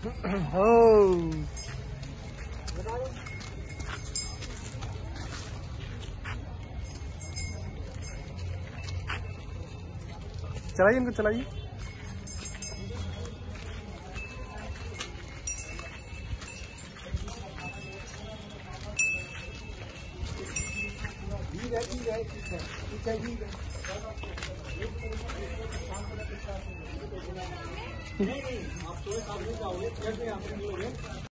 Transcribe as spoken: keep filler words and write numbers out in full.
चलाइए इनको, चलाइए। ठीक है ठीक है ठीक है ठीक है ठीक है। नहीं नहीं आप थोड़े साथ में जाओगे, कैसे यहाँ पे मिलोगे?